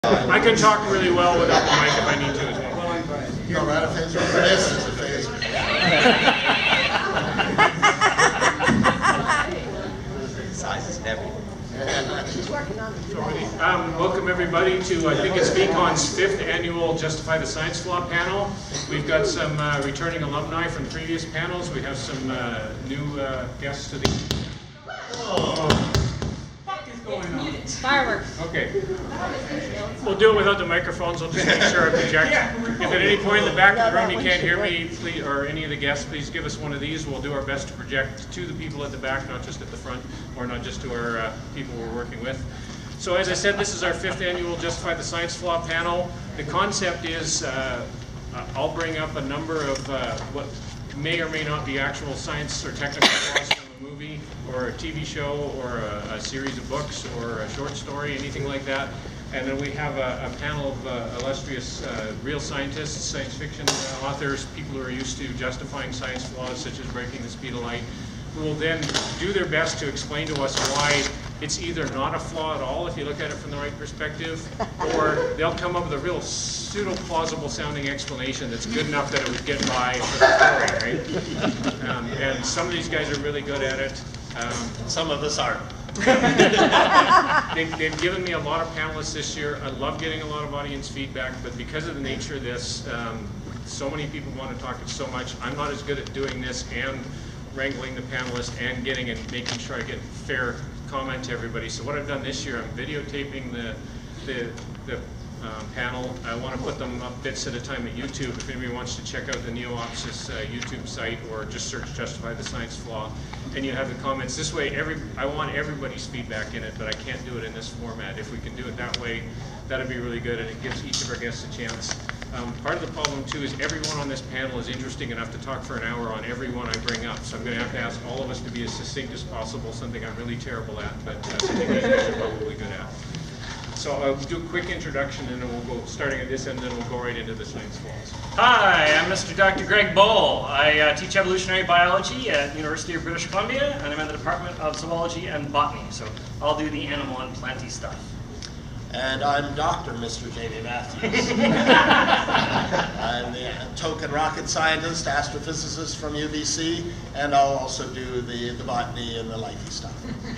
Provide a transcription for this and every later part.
I can talk really well without the mic if I need to as well. No, that offends me. This is offends me. Size is heavy. Welcome everybody to, I think it's VCon's 5th annual Justify the Science Flaw panel. We've got some returning alumni from previous panels. We have some new guests to the... Fireworks. Okay. We'll do it without the microphones. I'll just make sure I project. If at any point in the back of the room you can't hear me, please, or any of the guests, please give us one of these. We'll do our best to project to the people at the back, not just at the front, or not just to our people we're working with. So as I said, this is our 5th annual Justify the Science Flaw panel. The concept is I'll bring up a number of what may or may not be actual science or technical flaws from a movie or a TV show or a series of books or a short story, anything like that. And then we have a panel of illustrious real scientists, science fiction authors, people who are used to justifying science flaws such as breaking the speed of light, who will then do their best to explain to us why it's either not a flaw at all if you look at it from the right perspective, or they'll come up with a real pseudo-plausible sounding explanation that's good enough that it would get by for the story, right? And some of these guys are really good at it. Some of us aren't. They've given me a lot of panelists this year. I love getting a lot of audience feedback, but because of the nature of this, so many people want to talk it so much. I'm not as good at doing this and wrangling the panelists and getting and making sure I get fair comment to everybody. So what I've done this year, I'm videotaping the panel. I want to put them up bits at a time at YouTube. If anybody wants to check out the Neo-opsis YouTube site, or just search Justify the Science Flaw, and you have the comments. This way, I want everybody's feedback in it, but I can't do it in this format. If we can do it that way, that'd be really good, and it gives each of our guests a chance. Part of the problem, too, is everyone on this panel is interesting enough to talk for an hour on every one I bring up. So I'm going to have to ask all of us to be as succinct as possible, something I'm really terrible at, but something you guys are probably good at. So I'll do a quick introduction, and then we'll go, starting at this end, then we'll go right into the science flaws. Hi, I'm Mr. Dr. Greg Bole. I teach Evolutionary Biology at the University of British Columbia, and I'm in the Department of Zoology and Botany, so I'll do the animal and planty stuff. And I'm Dr. Mr. Jaimmie Matthews. I'm the token rocket scientist, astrophysicist from UBC, and I'll also do the botany and the lifey stuff.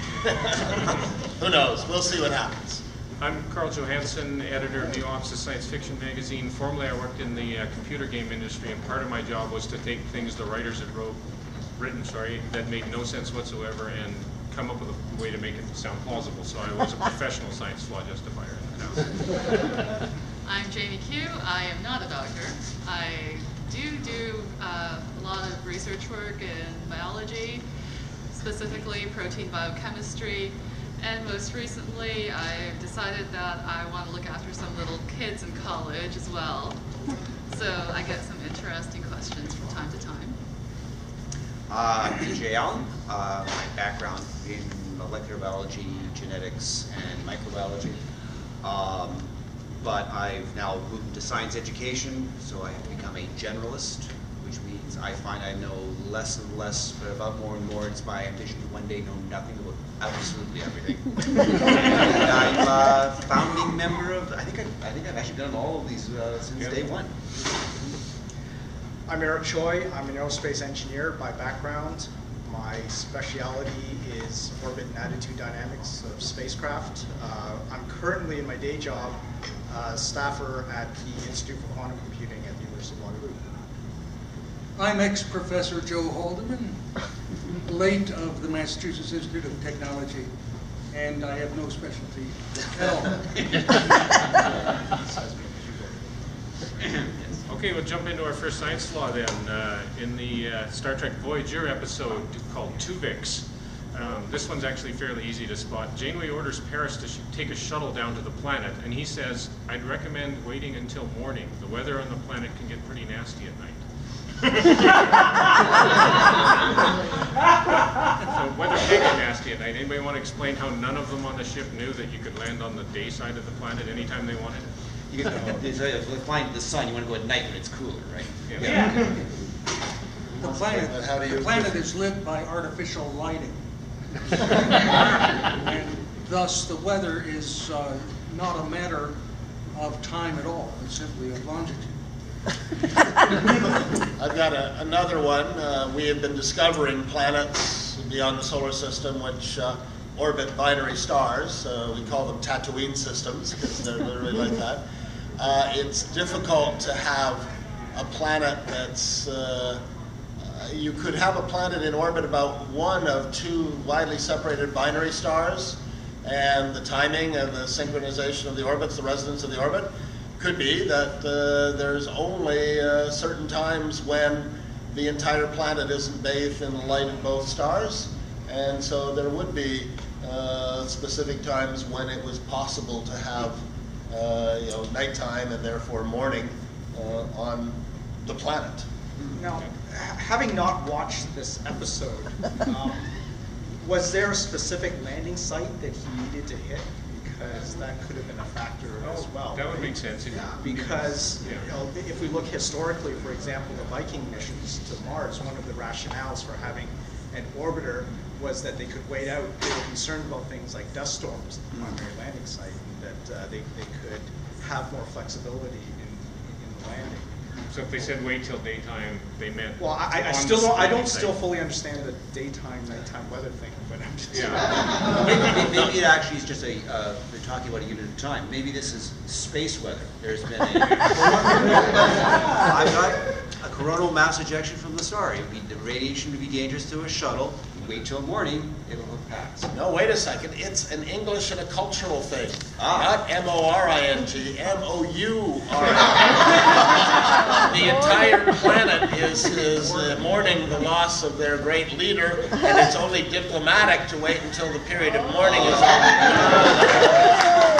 Who knows? We'll see what happens. I'm Karl Johanson, editor of Neo-opsis Science Fiction magazine. Formerly, I worked in the computer game industry, and part of my job was to take things the writers had written, that made no sense whatsoever, and come up with a way to make it sound plausible. So I was a professional science flaw justifier in the house. I'm Jaimmie Que. I am not a doctor. I do a lot of research work in biology, specifically protein biochemistry. And most recently, I've decided that I want to look after some little kids in college as well. So I get some interesting questions from time to time. I'm DJ Allan. My background in molecular biology, genetics, and microbiology. But I've now moved into science education, so I have become a generalist, which means I find I know less and less, but about more and more. It's my ambition to one day know nothing about absolutely everything. And I'm a founding member of, I think I've actually done all of these since day one. I'm Eric Choi. I'm an aerospace engineer by background. My specialty is orbit and attitude dynamics of spacecraft. I'm currently in my day job staffer at the Institute for Quantum Computing at the University of Waterloo. I'm ex-Professor Joe Haldeman, late of the Massachusetts Institute of Technology, and I have no specialty at all. Okay, we'll jump into our first science flaw then. In the Star Trek Voyager episode called Tuvix, this one's actually fairly easy to spot. Janeway orders Paris to take a shuttle down to the planet, and he says, "I'd recommend waiting until morning. The weather on the planet can get pretty nasty at night." So weather can get nasty at night. Anybody want to explain how none of them on the ship knew that you could land on the day side of the planet anytime they wanted? You find the sun, you want to go at night when it's cooler, right? Yeah. The planet is lit by artificial lighting. And thus the weather is not a matter of time at all, but simply of longitude. I've got another one. We have been discovering planets beyond the solar system which orbit binary stars. We call them Tatooine systems because they're literally like that. It's difficult to have a planet that's you could have a planet in orbit about one of two widely separated binary stars, and the timing and the synchronization of the orbits, the resonance of the orbit, could be that there's only certain times when the entire planet isn't bathed in the light of both stars, and so there would be specific times when it was possible to have nighttime and therefore morning on the planet. Now, having not watched this episode, was there a specific landing site that he needed to hit? Because that could have been a factor as well. That would make sense. Because if we look historically, for example, the Viking missions to Mars, one of the rationales for having an orbiter was that they could wait out. They were concerned about things like dust storms at the primary landing site, and that they could have more flexibility in the landing. So if they said wait till daytime, they meant. Well, I don't still fully understand the daytime, nighttime weather thing, but I'm just. Yeah. Maybe it actually is just they're talking about a unit of time. Maybe this is space weather. There's been I've got a coronal mass ejection from the star. The radiation would be dangerous to a shuttle. Wait till morning, it'll have passed. No, wait a second. It's an English and a cultural thing. Not M-O-R-I-N-G, M-O-U-R-I-N-G. The entire planet is mourning the loss of their great leader, and it's only diplomatic to wait until the period of mourning is over.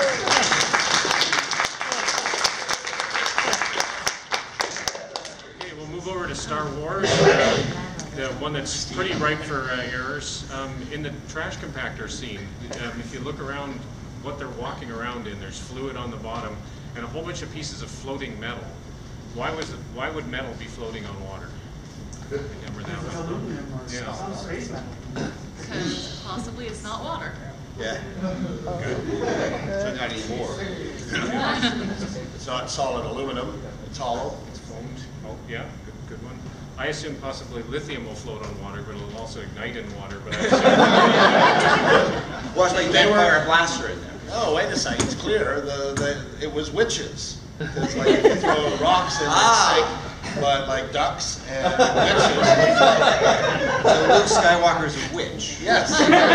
Okay, we'll move over to Star Wars. The one that's pretty ripe for errors. In the trash compactor scene, if you look around what they're walking around in, there's fluid on the bottom and a whole bunch of pieces of floating metal. Why would metal be floating on water? Remember that one? Yeah. Because possibly it's not water. Yeah. So not anymore. It's not solid aluminum. It's hollow. It's foamed. Oh, yeah, good one. I assume possibly lithium will float on water, but it'll also ignite in water. But Well, it's like they were a blaster in there. Oh, wait a second. It's clear. It was witches. It's like you throw rocks in and sink, but like ducks and witches. So Luke Skywalker's a witch. Yes.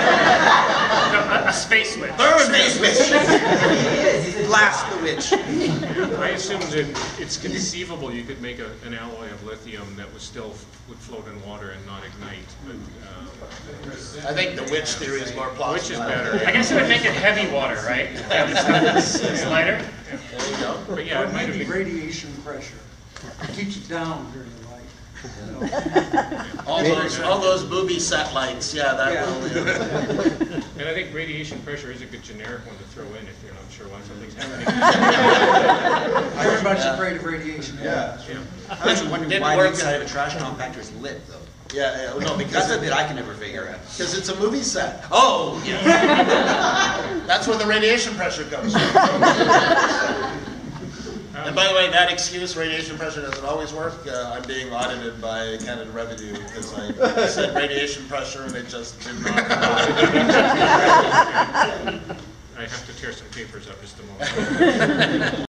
A space witch. Space witch. Blast the witch. I assume that it's conceivable you could make an alloy of lithium that would float in water and not ignite. But, I think the witch theory is more plausible. which is better. I guess it would make it heavy water, right? It's lighter. There you go. But yeah, it might have Maybe been. radiation pressure. It keeps it down during the night. All those booby set lights. Yeah, that will. And I think radiation pressure is a good generic one to throw in if you're not sure why something's happening. Everybody's afraid of radiation. Yeah. I'm actually wondering Didn't why the work. inside of a trash compactor is lit, though. Yeah, no, That's because the bit I can never figure out. it's a movie set. Oh, yeah. That's where the radiation pressure comes from. And by the way, that excuse, radiation pressure doesn't always work. I'm being audited by Canada Revenue because I said radiation pressure and it just did not. I have to tear some papers up just a moment.